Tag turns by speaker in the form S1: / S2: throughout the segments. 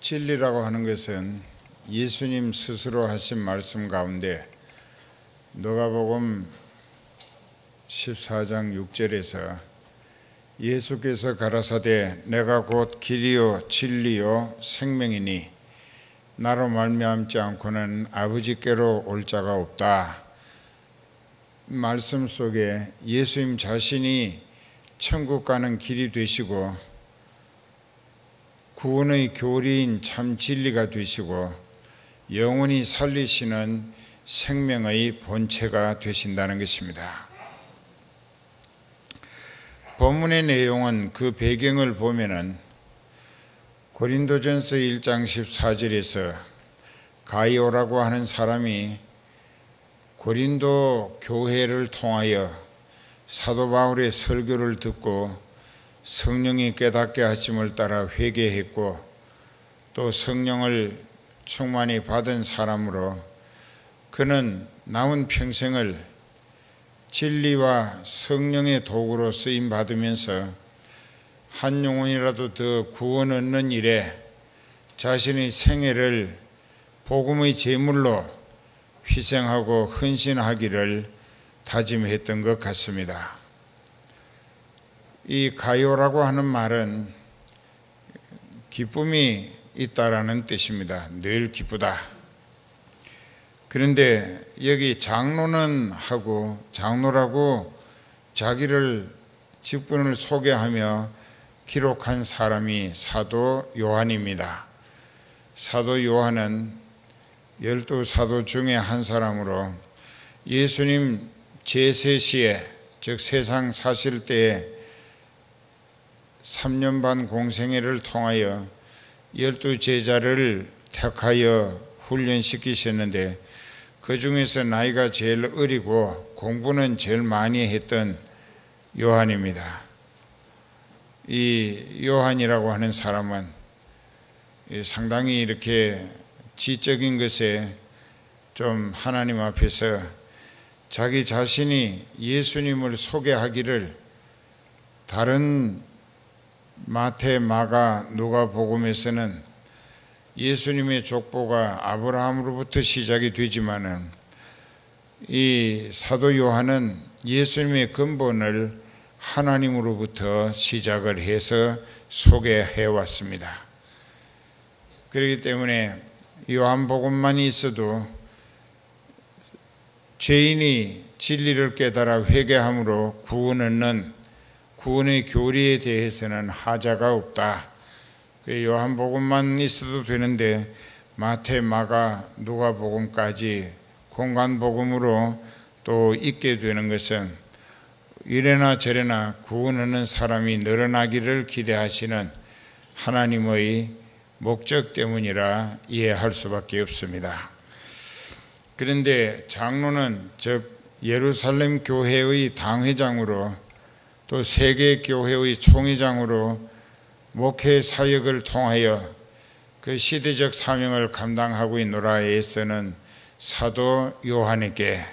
S1: 진리라고 하는 것은 예수님 스스로 하신 말씀 가운데 누가복음 14장 6절에서 예수께서 가라사대 내가 곧 길이요 진리요 생명이니 나로 말미암지 않고는 아버지께로 올 자가 없다. 말씀 속에 예수님 자신이 천국 가는 길이 되시고 구원의 교리인 참 진리가 되시고 영원히 살리시는 생명의 본체가 되신다는 것입니다. 본문의 내용은 그 배경을 보면은 고린도전서 1장 14절에서 가이오라고 하는 사람이 고린도 교회를 통하여 사도 바울의 설교를 듣고 성령이 깨닫게 하심을 따라 회개했고 또 성령을 충만히 받은 사람으로 그는 남은 평생을 진리와 성령의 도구로 쓰임 받으면서 한 영혼이라도 더 구원 얻는 일에 자신의 생애를 복음의 제물로 희생하고 헌신하기를 다짐했던 것 같습니다. 이 가요라고 하는 말은 기쁨이 있다라는 뜻입니다. 늘 기쁘다. 그런데 여기 장로는 하고 장로라고 자기를 직분을 소개하며 기록한 사람이 사도 요한입니다. 사도 요한은 12사도 중에 한 사람으로 예수님 제세시에 즉 세상 사실 때에 3년 반 공생애를 통하여 12제자를 택하여 훈련시키셨는데 그 중에서 나이가 제일 어리고 공부는 제일 많이 했던 요한입니다. 이 요한이라고 하는 사람은 상당히 이렇게 지적인 것에 좀 하나님 앞에서 자기 자신이 예수님을 소개하기를 다른 마태, 마가, 누가복음에서는 예수님의 족보가 아브라함으로부터 시작이 되지만은 이 사도 요한은 예수님의 근본을 하나님으로부터 시작을 해서 소개해 왔습니다. 그렇기 때문에 요한복음만 있어도 죄인이 진리를 깨달아 회개함으로 구원 얻는 구원의 교리에 대해서는 하자가 없다. 요한복음만 있어도 되는데 마태, 마가, 누가복음까지 공간복음으로 또 있게 되는 것은 이래나 저래나 구원 얻는 사람이 늘어나기를 기대하시는 하나님의 목적 때문이라 이해할 수밖에 없습니다. 그런데 장로는 즉 예루살렘 교회의 당회장으로 또 세계 교회의 총회장으로 목회 사역을 통하여 그 시대적 사명을 감당하고 있노라 에서는 사도 요한에게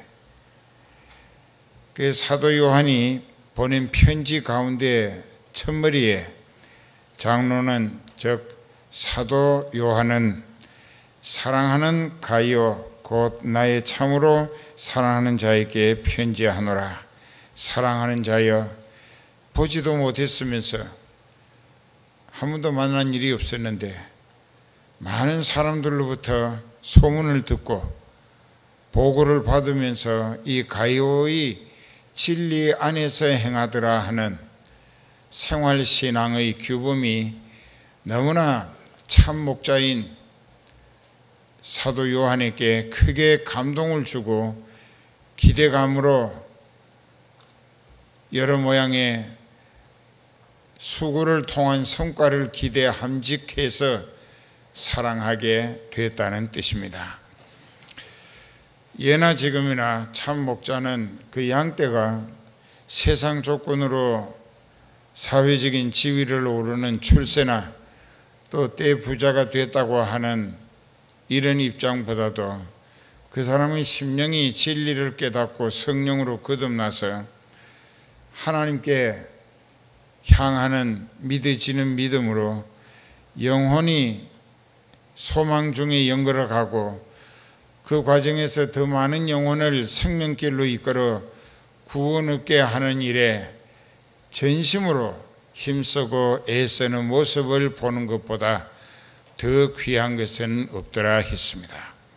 S1: 그 사도 요한이 보낸 편지 가운데 첫머리에 장로는 즉 사도 요한은 사랑하는 가이오 곧 나의 참으로 사랑하는 자에게 편지하노라. 사랑하는 자여 보지도 못했으면서 한 번도 만난 일이 없었는데 많은 사람들로부터 소문을 듣고 보고를 받으면서 이 가이오의 진리 안에서 행하더라 하는 생활신앙의 규범이 너무나 참 목자인 사도 요한에게 크게 감동을 주고 기대감으로 여러 모양의 수고를 통한 성과를 기대함직해서 사랑하게 됐다는 뜻입니다. 예나 지금이나 참 목자는 그 양떼가 세상 조건으로 사회적인 지위를 오르는 출세나 또 때 부자가 됐다고 하는 이런 입장보다도 그 사람의 심령이 진리를 깨닫고 성령으로 거듭나서 하나님께 향하는 믿어지는 믿음으로 영혼이 소망 중에 연결을 가고 그 과정에서 더 많은 영혼을 생명길로 이끌어 구원 얻게 하는 일에 전심으로 힘쓰고 애쓰는 모습을 보는 것보다 더 귀한 것은 없더라 했습니다.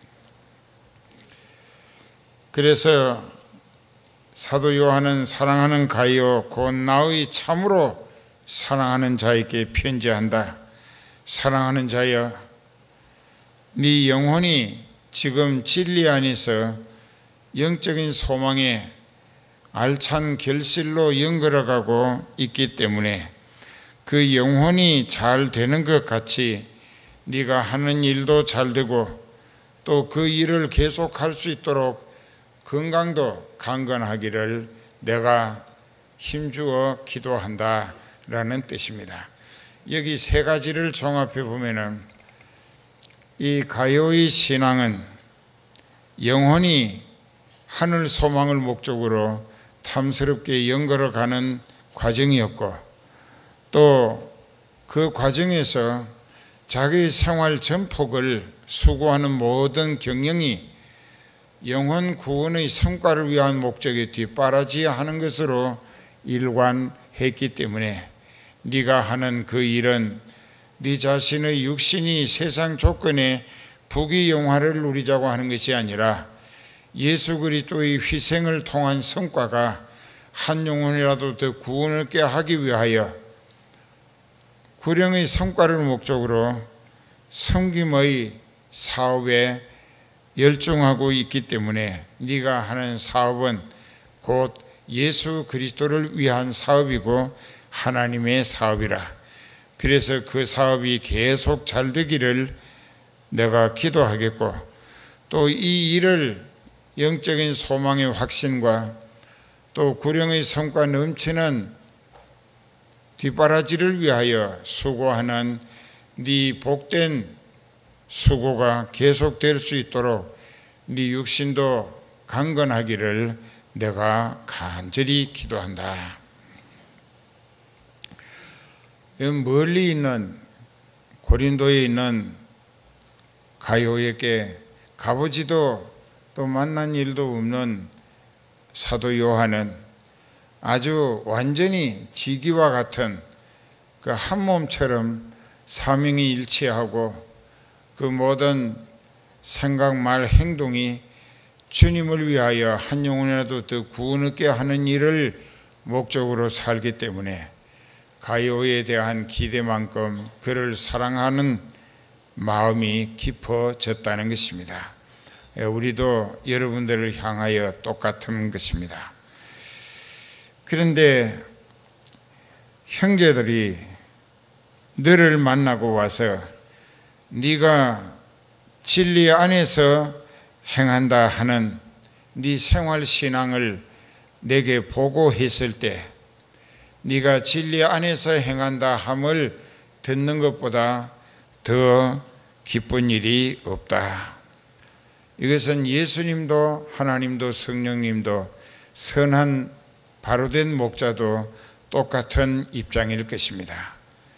S1: 그래서 사도 요한은 사랑하는 가이오 곧 나의 참으로 사랑하는 자에게 편지한다. 사랑하는 자여, 네 영혼이 지금 진리 안에서 영적인 소망에 알찬 결실로 연결해가고 있기 때문에 그 영혼이 잘 되는 것 같이 네가 하는 일도 잘 되고 또 그 일을 계속할 수 있도록 건강도 강건하기를 내가 힘주어 기도한다 라는 뜻입니다. 여기 세 가지를 종합해 보면은 이 가요의 신앙은 영혼이 하늘 소망을 목적으로 탐스럽게 연결해 가는 과정이었고 또 그 과정에서 자기의 생활 전폭을 수고하는 모든 경영이 영혼 구원의 성과를 위한 목적에 뒤따라지야 하는 것으로 일관했기 때문에 네가 하는 그 일은 네 자신의 육신이 세상 조건에 부귀영화를 누리자고 하는 것이 아니라 예수 그리스도의 희생을 통한 성과가 한 영혼이라도 더 구원을 얻게 하기 위하여 구령의 성과를 목적으로 섬김의 사업에 열중하고 있기 때문에 네가 하는 사업은 곧 예수 그리스도를 위한 사업이고 하나님의 사업이라. 그래서 그 사업이 계속 잘 되기를 내가 기도하겠고 또 이 일을 영적인 소망의 확신과 또 구령의 성과 넘치는 뒷바라지를 위하여 수고하는 네 복된 수고가 계속될 수 있도록 네 육신도 강건하기를 내가 간절히 기도한다. 멀리 있는 고린도에 있는 가요에게 가보지도 또 만난 일도 없는 사도 요한은 아주 완전히 지기와 같은 그 한 몸처럼 사명이 일치하고 그 모든 생각, 말, 행동이 주님을 위하여 한 영혼이라도 더 구원 얻게 하는 일을 목적으로 살기 때문에 가요에 대한 기대만큼 그를 사랑하는 마음이 깊어졌다는 것입니다. 우리도 여러분들을 향하여 똑같은 것입니다. 그런데 형제들이 너를 만나고 와서 네가 진리 안에서 행한다 하는 네 생활 신앙을 내게 보고했을 때 네가 진리 안에서 행한다 함을 듣는 것보다 더 기쁜 일이 없다. 이것은 예수님도 하나님도 성령님도 선한 바로된 목자도 똑같은 입장일 것입니다.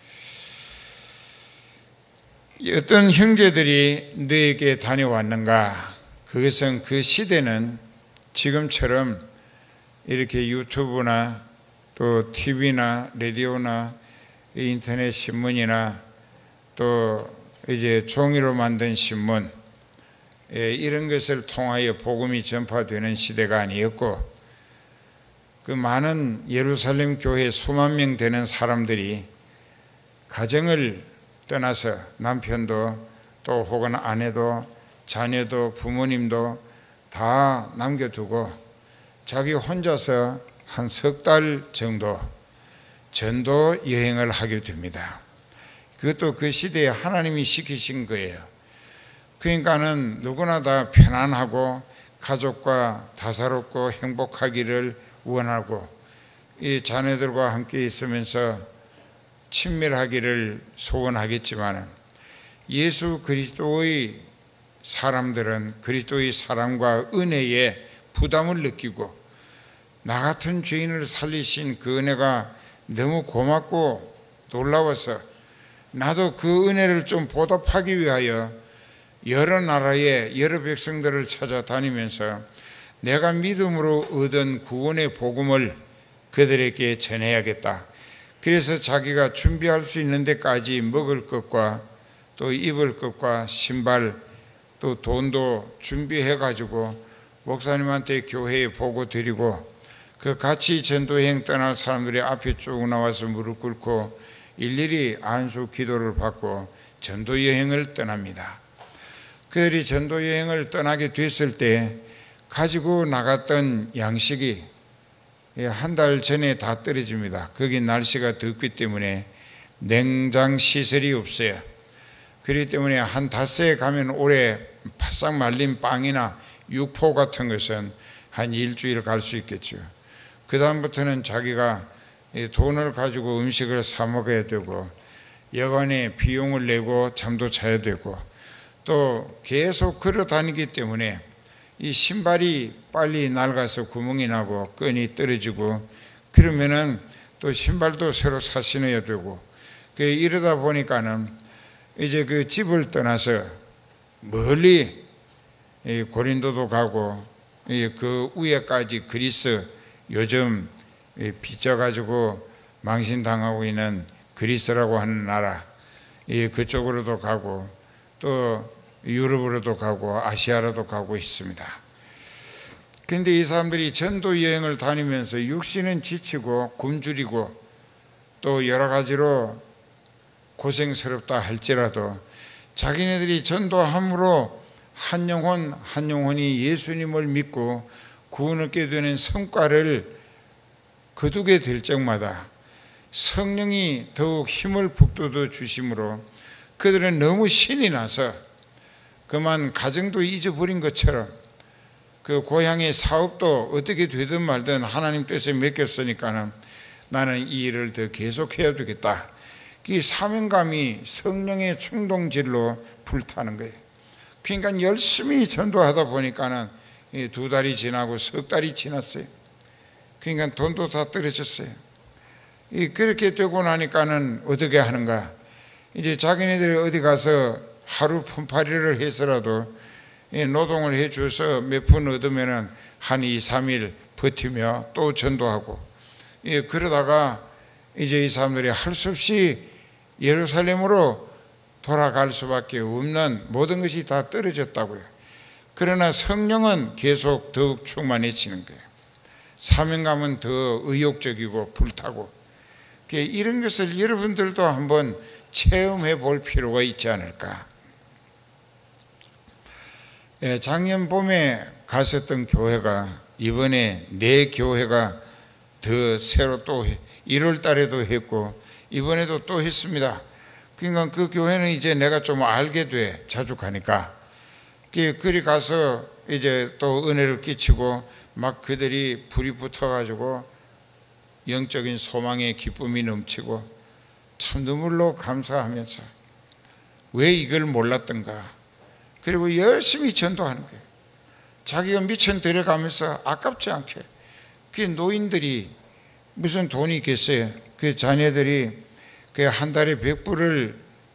S1: 어떤 형제들이 너에게 다녀왔는가? 그것은 그 시대는 지금처럼 이렇게 유튜브나 또 TV나 라디오나 인터넷 신문이나 또 이제 종이로 만든 신문 이런 것을 통하여 복음이 전파되는 시대가 아니었고 그 많은 예루살렘 교회 수만 명 되는 사람들이 가정을 떠나서 남편도 또 혹은 아내도 자녀도 부모님도 다 남겨두고 자기 혼자서 한 석 달 정도 전도 여행을 하게 됩니다. 그것도 그 시대에 하나님이 시키신 거예요. 그러니까는 누구나 다 편안하고 가족과 다사롭고 행복하기를 원하고 이 자녀들과 함께 있으면서 친밀하기를 소원하겠지만 예수 그리스도의 사람들은 그리스도의 사랑과 은혜에 부담을 느끼고 나 같은 죄인을 살리신 그 은혜가 너무 고맙고 놀라워서 나도 그 은혜를 좀 보답하기 위하여 여러 나라의 여러 백성들을 찾아다니면서 내가 믿음으로 얻은 구원의 복음을 그들에게 전해야겠다. 그래서 자기가 준비할 수 있는 데까지 먹을 것과 또 입을 것과 신발 또 돈도 준비해 가지고 목사님한테 교회에 보고 드리고 그 같이 전도여행 떠날 사람들이 앞에 쭉 나와서 무릎 꿇고 일일이 안수 기도를 받고 전도여행을 떠납니다. 그들이 전도여행을 떠나게 됐을 때 가지고 나갔던 양식이 한 달 전에 다 떨어집니다. 거기 날씨가 덥기 때문에 냉장 시설이 없어요. 그렇기 때문에 한 닷새에 가면 오래 바싹 말린 빵이나 육포 같은 것은 한 일주일 갈 수 있겠죠. 그 다음부터는 자기가 돈을 가지고 음식을 사 먹어야 되고 여간에 비용을 내고 잠도 자야 되고 또 계속 걸어 다니기 때문에 이 신발이 빨리 낡아서 구멍이 나고 끈이 떨어지고 그러면은 또 신발도 새로 사 신어야 되고 이러다 보니까는 이제 그 집을 떠나서 멀리 고린도도 가고 그 위에까지 그리스 요즘 빚져가지고 망신당하고 있는 그리스라고 하는 나라 그쪽으로도 가고 또 유럽으로도 가고 아시아로도 가고 있습니다. 그런데 이 사람들이 전도 여행을 다니면서 육신은 지치고 굶주리고 또 여러 가지로 고생스럽다 할지라도 자기네들이 전도함으로 한 영혼 한 영혼이 예수님을 믿고 구원 얻게 되는 성과를 거두게 될 적마다 성령이 더욱 힘을 북돋워 주심으로 그들은 너무 신이 나서 그만 가정도 잊어버린 것처럼 그 고향의 사업도 어떻게 되든 말든 하나님 뜻에 맡겼으니까는 나는 이 일을 더 계속해야 되겠다. 이 사명감이 성령의 충동질로 불타는 거예요. 그러니까 열심히 전도하다 보니까는 2달이 지나고 석 달이 지났어요. 그러니까 돈도 다 떨어졌어요. 그렇게 되고 나니까는 어떻게 하는가? 이제 자기네들이 어디 가서 하루 품팔이를 해서라도 노동을 해줘서 몇 푼 얻으면은 한 2, 3일 버티며 또 전도하고 그러다가 이제 이 사람들이 할 수 없이 예루살렘으로 돌아갈 수밖에 없는 모든 것이 다 떨어졌다고요. 그러나 성령은 계속 더욱 충만해지는 거예요. 사명감은 더 의욕적이고 불타고 이런 것을 여러분들도 한번 체험해 볼 필요가 있지 않을까. 작년 봄에 갔었던 교회가 이번에 내 교회가 더 새로 또 1월 달에도 했고 이번에도 또 했습니다. 그러니까 그 교회는 이제 내가 좀 알게 돼. 자주 가니까. 그리 가서 이제 또 은혜를 끼치고 막 그들이 불이 붙어가지고 영적인 소망의 기쁨이 넘치고 참 눈물로 감사하면서 왜 이걸 몰랐던가. 그리고 열심히 전도하는 거예요. 자기가 미천 들여가면서 아깝지 않게. 그 노인들이 무슨 돈이 있겠어요. 그 자녀들이 그 한 달에 100불을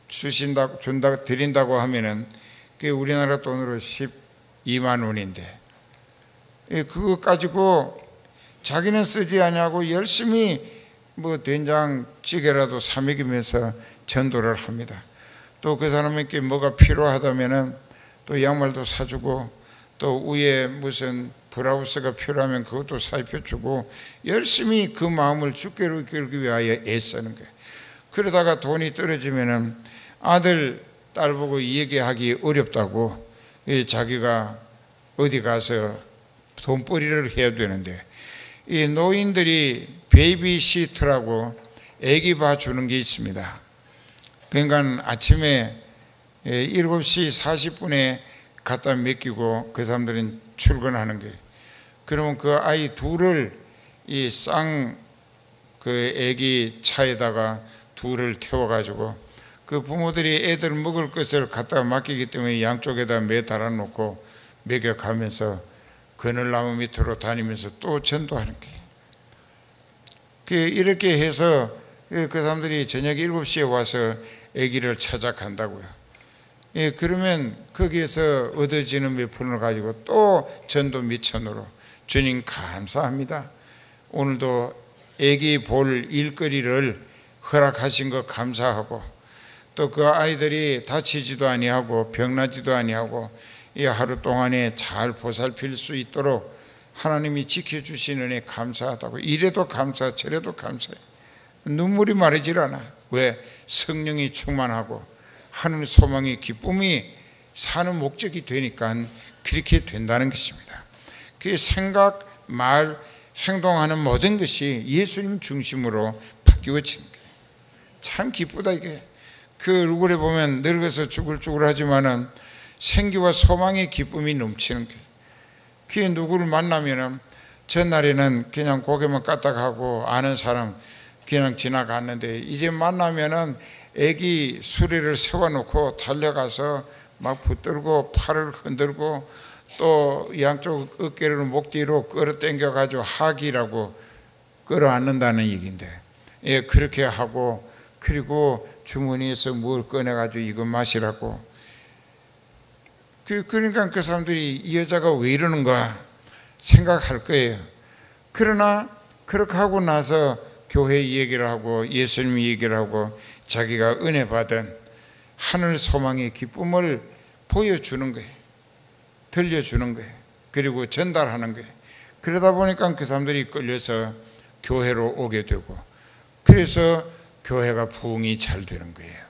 S1: 드린다고 하면은 그게 우리나라 돈으로 12만 원인데 그거 가지고 자기는 쓰지 않냐고 열심히 뭐 된장찌개라도 사 먹이면서 전도를 합니다. 또 그 사람에게 뭐가 필요하다면은 또 양말도 사주고 또 위에 무슨 브라우스가 필요하면 그것도 사입혀주고 열심히 그 마음을 주께로 이끌기 위하여 애쓰는 거예요. 그러다가 돈이 떨어지면은 아들, 딸 보고 얘기하기 어렵다고 자기가 어디 가서 돈벌이를 해야 되는데 이 노인들이 베이비시트라고 애기 봐주는 게 있습니다. 그러니까 아침에 7시 40분에 갖다 맡기고 그 사람들은 출근하는 거예요. 그러면 그 아이 둘을 이 그 애기 차에다가 둘을 태워가지고 그 부모들이 애들 먹을 것을 갖다가 맡기기 때문에 양쪽에다 매달아 놓고 먹여가면서 그늘나무 밑으로 다니면서 또 전도하는 거예요. 이렇게 해서 그 사람들이 저녁 7시에 와서 아기를 찾아간다고요. 예, 그러면 거기에서 얻어지는 몇 푼을 가지고 또 전도 미천으로 주님 감사합니다. 오늘도 아기 볼 일거리를 허락하신 것 감사하고 또 그 아이들이 다치지도 아니하고 병나지도 아니하고 이 하루 동안에 잘 보살필 수 있도록 하나님이 지켜주시는 은혜 감사하다고. 이래도 감사 저래도 감사해. 눈물이 마르질 않아. 왜? 성령이 충만하고 하늘 소망의 기쁨이 사는 목적이 되니까 그렇게 된다는 것입니다. 그 생각, 말, 행동하는 모든 것이 예수님 중심으로 바뀌어지는 거예요. 참 기쁘다 이게. 그 얼굴에 보면 늙어서 쭈글쭈글하지만은 생기와 소망의 기쁨이 넘치는 거예요. 그 누구를 만나면은 전날에는 그냥 고개만 까딱하고 아는 사람 그냥 지나갔는데 이제 만나면은 애기 수레를 세워놓고 달려가서 막 붙들고 팔을 흔들고 또 양쪽 어깨를 목 뒤로 끌어당겨가지고 하기라고 끌어안는다는 얘기인데, 예, 그렇게 하고 그리고 주머니에서 뭘 꺼내가지고 이거 마시라고. 그러니까 그 사람들이 이 여자가 왜 이러는가 생각할 거예요. 그러나 그렇게 하고 나서 교회 얘기를 하고 예수님 얘기를 하고 자기가 은혜 받은 하늘 소망의 기쁨을 보여주는 거예요. 들려주는 거예요. 그리고 전달하는 거예요. 그러다 보니까 그 사람들이 끌려서 교회로 오게 되고, 그래서 교회가 부흥이 잘 되는 거예요.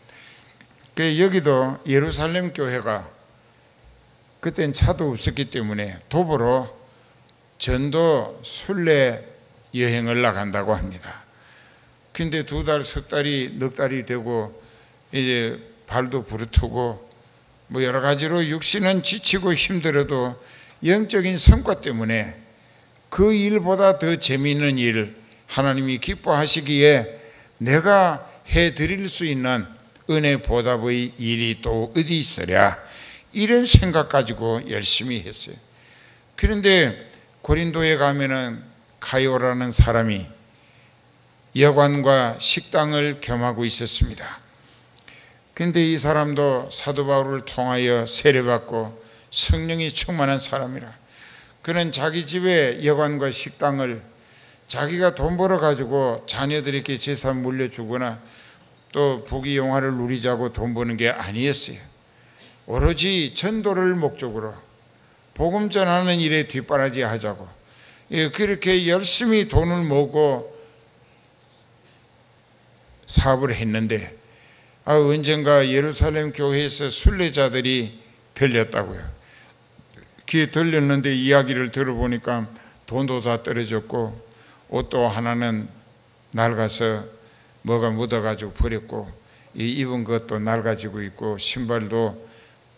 S1: 여기도 예루살렘 교회가 그땐 차도 없었기 때문에 도보로 전도 순례 여행을 나간다고 합니다. 근데 2달, 석 달이, 넉 달이 되고 이제 발도 부르트고 뭐 여러 가지로 육신은 지치고 힘들어도 영적인 성과 때문에 그 일보다 더 재미있는 일, 하나님이 기뻐하시기에 내가 해드릴 수 있는 은혜 보답의 일이 또 어디 있으랴, 이런 생각 가지고 열심히 했어요. 그런데 고린도에 가면은 가요라는 사람이 여관과 식당을 겸하고 있었습니다. 근데 이 사람도 사도 바울을 통하여 세례받고 성령이 충만한 사람이라, 그는 자기 집에 여관과 식당을 자기가 돈 벌어 가지고 자녀들에게 재산 물려주거나 또 부귀영화를 누리자고 돈 버는 게 아니었어요. 오로지 전도를 목적으로 복음 전하는 일에 뒷바라지 하자고, 그렇게 열심히 돈을 모으고 사업을 했는데 언젠가 예루살렘 교회에서 순례자들이 들렸다고요. 귀에 들렸는데 이야기를 들어보니까 돈도 다 떨어졌고 옷도 하나는 낡아서 뭐가 묻어가지고 버렸고 입은 것도 낡아지고 있고 신발도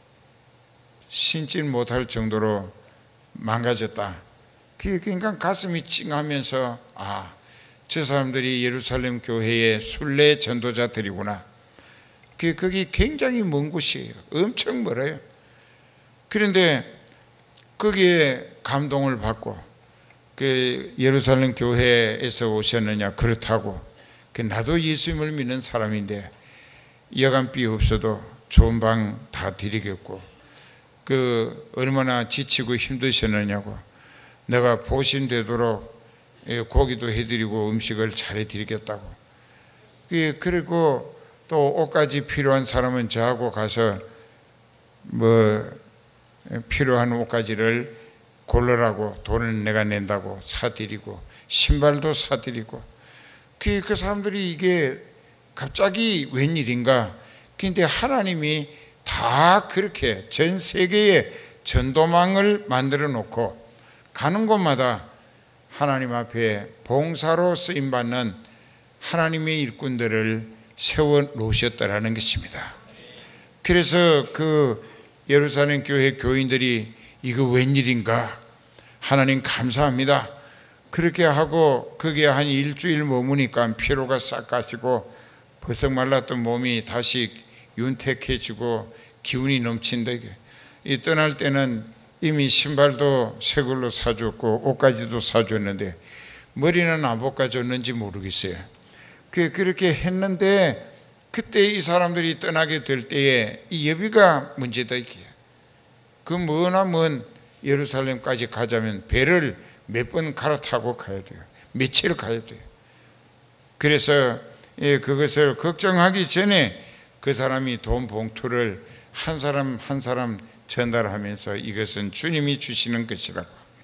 S1: 신질 못할 정도로 망가졌다. 그러니까 가슴이 찡하면서 저 사람들이 예루살렘 교회의 순례 전도자들이구나. 그게 굉장히 먼 곳이에요. 엄청 멀어요. 그런데 거기에 감동을 받고 예루살렘 교회에서 오셨느냐, 그렇다고 나도 예수님을 믿는 사람인데 여간비 없어도 좋은 방 다 드리겠고 얼마나 지치고 힘드셨느냐고 내가 보신되도록 고기도 해드리고 음식을 잘해드리겠다고. 그리고 또 옷까지 필요한 사람은 저하고 가서 필요한 옷가지를 고르라고 돈을 내가 낸다고 사드리고 신발도 사드리고. 그 사람들이 이게 갑자기 웬일인가. 근데 하나님이 다 그렇게 전 세계에 전도망을 만들어 놓고 가는 곳마다 하나님 앞에 봉사로 쓰임받는 하나님의 일꾼들을 세워 놓으셨다라는 것입니다. 그래서 예루살렘 교회 교인들이 이거 웬일인가, 하나님 감사합니다. 그렇게 하고 거기에 한 일주일 머무니까 피로가 싹 가시고 버석 말랐던 몸이 다시 윤택해지고 기운이 넘친다. 이 떠날 때는 이미 신발도 새 걸로 사줬고 옷까지도 사줬는데 머리는 안 볶아줬는지 모르겠어요. 그렇게 했는데 그때 이 사람들이 떠나게 될 때에 이 여비가 문제다 이게. 그 머나 먼 예루살렘까지 가자면 배를 몇 번 갈아타고 가야 돼요. 며칠 가야 돼요. 그래서 그것을 걱정하기 전에 그 사람이 돈 봉투를 한 사람 한 사람 전달하면서 이것은 주님이 주시는 것이라고.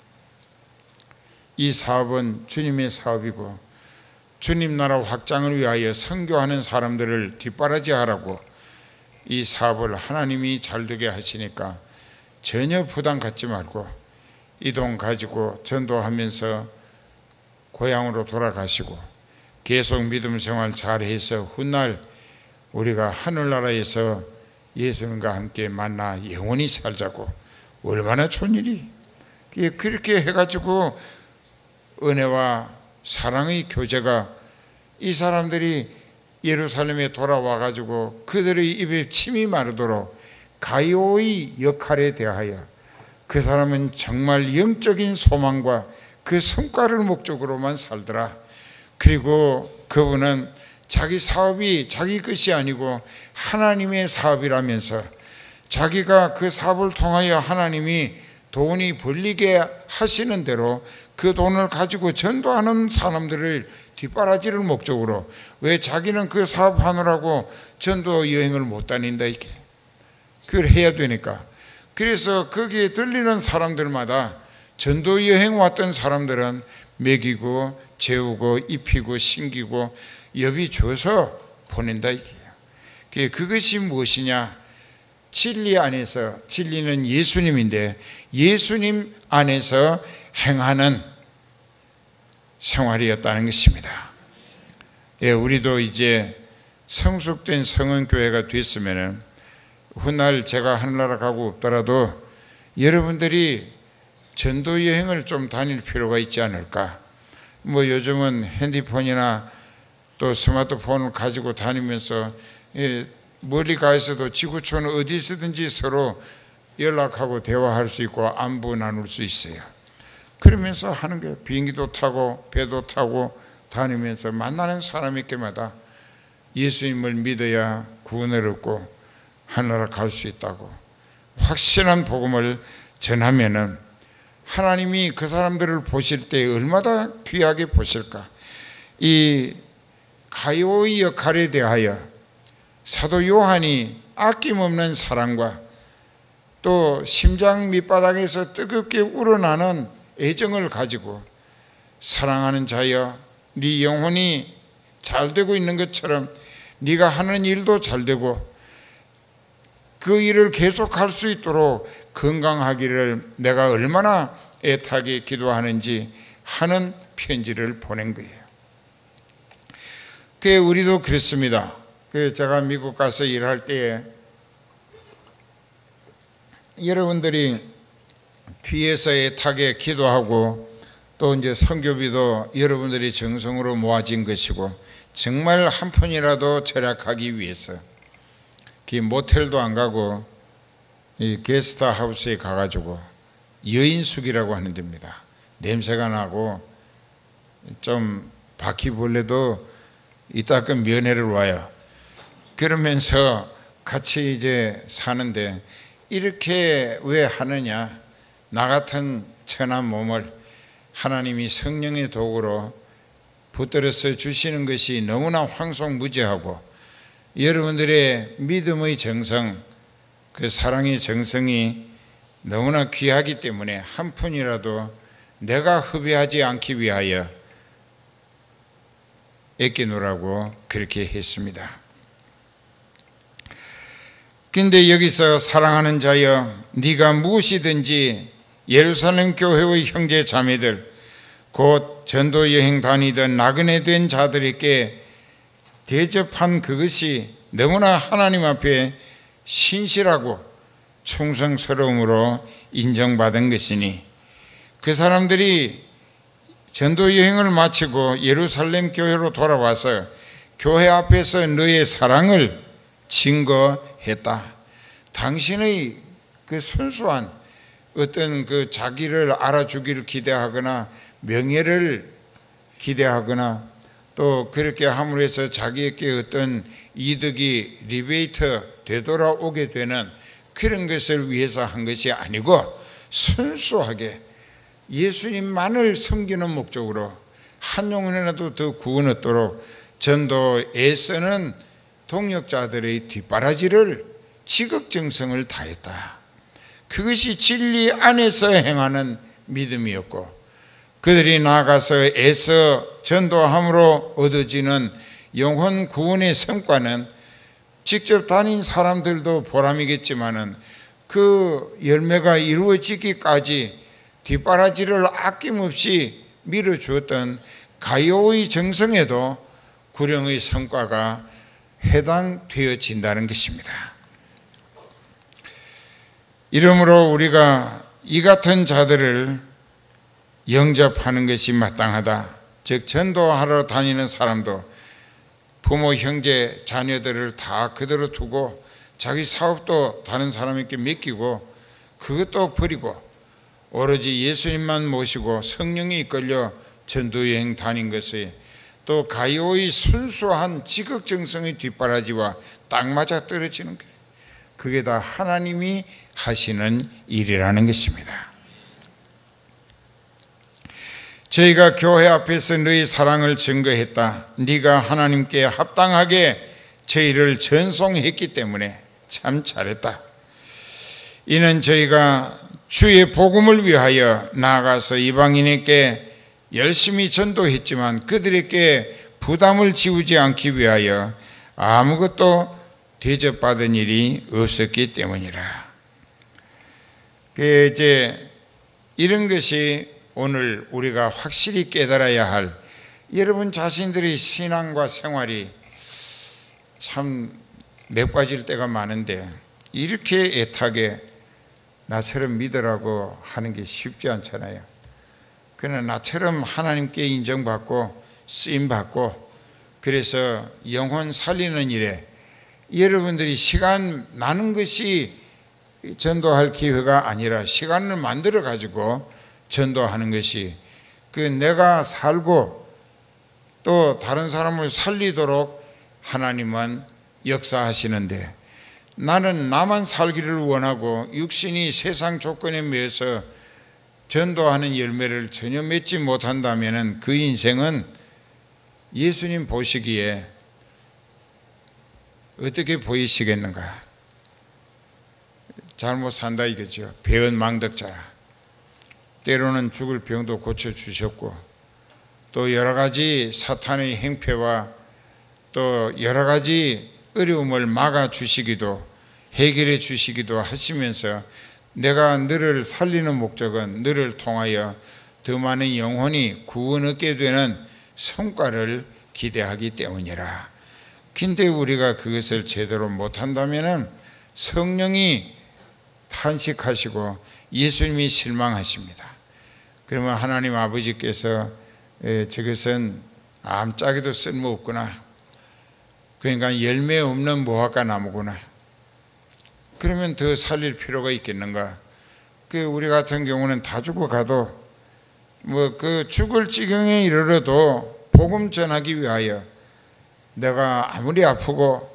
S1: 이 사업은 주님의 사업이고 주님 나라 확장을 위하여 선교하는 사람들을 뒷바라지하라고 이 사업을 하나님이 잘되게 하시니까 전혀 부담 갖지 말고 이 돈 가지고 전도하면서 고향으로 돌아가시고 계속 믿음 생활 잘해서 훗날 우리가 하늘나라에서 예수님과 함께 만나 영원히 살자고. 얼마나 좋은 일이. 그렇게 해가지고 은혜와 사랑의 교제가 이 사람들이 예루살렘에 돌아와가지고 그들의 입에 침이 마르도록 가이오의 역할에 대하여 그 사람은 정말 영적인 소망과 그 성과를 목적으로만 살더라. 그리고 그분은 자기 사업이 자기 것이 아니고 하나님의 사업이라면서 자기가 그 사업을 통하여 하나님이 돈이 벌리게 하시는 대로 그 돈을 가지고 전도하는 사람들을 뒷바라지를 목적으로. 왜 자기는 그 사업하느라고 전도 여행을 못 다닌다 이게. 그걸 해야 되니까. 그래서 거기에 들리는 사람들마다 전도 여행 왔던 사람들은 먹이고 재우고 입히고 신기고 여비 줘서 보낸다 이게요. 그것이 무엇이냐? 진리 안에서, 진리는 예수님인데 예수님 안에서 행하는 생활이었다는 것입니다. 우리도 이제 성숙된 성은교회가 됐으면 훗날 제가 하늘나라 가고 없더라도 여러분들이 전도 여행을 좀 다닐 필요가 있지 않을까. 요즘은 핸드폰이나 또 스마트폰을 가지고 다니면서 멀리 가 있어도 지구촌 어디서든지 서로 연락하고 대화할 수 있고 안부 나눌 수 있어요. 그러면서 하는 게 비행기도 타고 배도 타고 다니면서 만나는 사람이 때마다 예수님을 믿어야 구원을 얻고 하늘나라 갈 수 있다고 확실한 복음을 전하면은 하나님이 그 사람들을 보실 때 얼마나 귀하게 보실까. 이 가이오의 역할에 대하여 사도 요한이 아낌없는 사랑과 또 심장 밑바닥에서 뜨겁게 우러나는 애정을 가지고 사랑하는 자여, 네 영혼이 잘 되고 있는 것처럼 네가 하는 일도 잘 되고 그 일을 계속할 수 있도록 건강하기를 내가 얼마나 애타게 기도하는지 하는 편지를 보낸 거예요. 우리도 그랬습니다. 제가 미국 가서 일할 때에 여러분들이 뒤에서 애타게 기도하고 또 이제 선교비도 여러분들이 정성으로 모아진 것이고 정말 한 푼이라도 절약하기 위해서 모텔도 안 가고 이 게스트 하우스에 가가지고 여인숙이라고 하는 데입니다. 냄새가 나고 좀 바퀴벌레도 이따금 면회를 와요. 그러면서 같이 이제 사는데 이렇게 왜 하느냐? 나 같은 천한 몸을 하나님이 성령의 도구로 붙들어서 주시는 것이 너무나 황송무죄하고 여러분들의 믿음의 정성, 그 사랑의 정성이 너무나 귀하기 때문에 한 푼이라도 내가 흡입하지 않기 위하여 아끼노라고 그렇게 했습니다. 근데 여기서 사랑하는 자여, 네가 무엇이든지 예루살렘 교회의 형제 자매들 곧 전도 여행 다니던 나그네 된 자들에게 대접한 그것이 너무나 하나님 앞에 신실하고 충성스러움으로 인정받은 것이니 그 사람들이 전도 여행을 마치고 예루살렘 교회로 돌아와서 교회 앞에서 너의 사랑을 증거했다. 당신의 그 순수한 어떤 그 자기를 알아주기를 기대하거나 명예를 기대하거나 또 그렇게 함으로 해서 자기에게 어떤 이득이 리베이트 되돌아오게 되는 그런 것을 위해서 한 것이 아니고 순수하게 예수님만을 섬기는 목적으로 한 영혼이라도 더 구원 얻도록 전도에 쓰는 동역자들의 뒷바라지를 지극정성을 다했다. 그것이 진리 안에서 행하는 믿음이었고, 그들이 나아가서 애써 전도함으로 얻어지는 영혼 구원의 성과는 직접 다닌 사람들도 보람이겠지만은 그 열매가 이루어지기까지 뒷바라지를 아낌없이 밀어주었던 가요의 정성에도 구령의 성과가 해당되어진다는 것입니다. 이러므로 우리가 이 같은 자들을 영접하는 것이 마땅하다. 즉 전도하러 다니는 사람도 부모, 형제, 자녀들을 다 그대로 두고 자기 사업도 다른 사람에게 맡기고 그것도 버리고 오로지 예수님만 모시고 성령이 이끌려 전도여행 다닌 것이 또 가요의 순수한 지극정성의 뒷바라지와 딱 맞아 떨어지는 거예요. 그게 다 하나님이 하시는 일이라는 것입니다. 저희가 교회 앞에서 너희 사랑을 증거했다. 네가 하나님께 합당하게 저희를 전송했기 때문에 참 잘했다. 이는 저희가 주의 복음을 위하여 나아가서 이방인에게 열심히 전도했지만 그들에게 부담을 지우지 않기 위하여 아무것도 대접받은 일이 없었기 때문이라. 이제 이런 것이 오늘 우리가 확실히 깨달아야 할, 여러분 자신들의 신앙과 생활이 참 매빠질 때가 많은데 이렇게 애타게 나처럼 믿으라고 하는 게 쉽지 않잖아요. 그러나 나처럼 하나님께 인정받고 쓰임받고 그래서 영혼 살리는 일에 여러분들이 시간 나는 것이 전도할 기회가 아니라 시간을 만들어 가지고 전도하는 것이 그 내가 살고 또 다른 사람을 살리도록 하나님은 역사하시는데, 나는 나만 살기를 원하고 육신이 세상 조건에 매여서 전도하는 열매를 전혀 맺지 못한다면 그 인생은 예수님 보시기에 어떻게 보이시겠는가? 잘못 산다 이거죠. 배은망덕자라. 때로는 죽을 병도 고쳐주셨고 또 여러 가지 사탄의 행패와 또 여러 가지 어려움을 막아주시기도 해결해 주시기도 하시면서 내가 너를 살리는 목적은 너를 통하여 더 많은 영혼이 구원 얻게 되는 성과를 기대하기 때문이라. 근데 우리가 그것을 제대로 못한다면 성령이 탄식하시고 예수님이 실망하십니다. 그러면 하나님 아버지께서 저것은 아무짝에도 쓸모없구나, 그러니까 열매 없는 무화과 나무구나, 그러면 더 살릴 필요가 있겠는가? 우리 같은 경우는 다 죽어가도 그 죽을 지경에 이르러도 복음 전하기 위하여 내가 아무리 아프고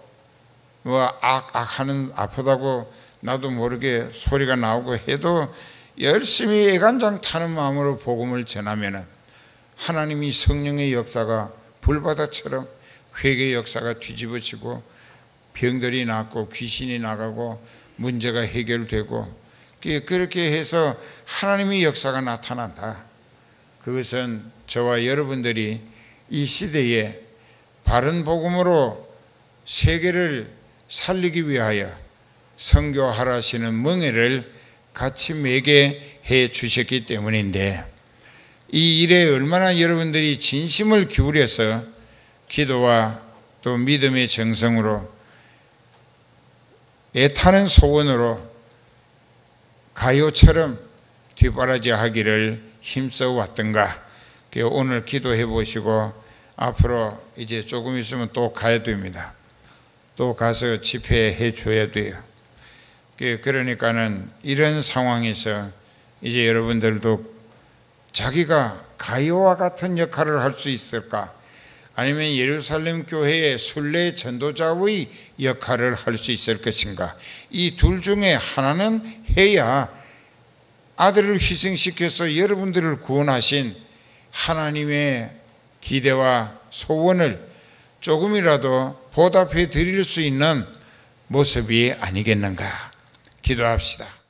S1: 악하는 아프다고 나도 모르게 소리가 나오고 해도 열심히 애간장 타는 마음으로 복음을 전하면 하나님이 성령의 역사가 불바다처럼 회개의 역사가 뒤집어지고 병들이 낫고 귀신이 나가고 문제가 해결되고 그렇게 해서 하나님의 역사가 나타난다. 그것은 저와 여러분들이 이 시대에 바른 복음으로 세계를 살리기 위하여 선교하라 하시는 멍에를 같이 매게 해 주셨기 때문인데, 이 일에 얼마나 여러분들이 진심을 기울여서 기도와 또 믿음의 정성으로 애타는 소원으로 가요처럼 뒷바라지 하기를 힘써 왔던가. 오늘 기도해 보시고 앞으로 이제 조금 있으면 또 가야 됩니다. 또 가서 집회해 줘야 돼요. 그러니까는 이런 상황에서 이제 여러분들도 자기가 가요와 같은 역할을 할 수 있을까? 아니면 예루살렘 교회의 순례 전도자의 역할을 할 수 있을 것인가? 이 둘 중에 하나는 해야 아들을 희생시켜서 여러분들을 구원하신 하나님의 기대와 소원을 조금이라도 보답해 드릴 수 있는 모습이 아니겠는가? 기도합시다.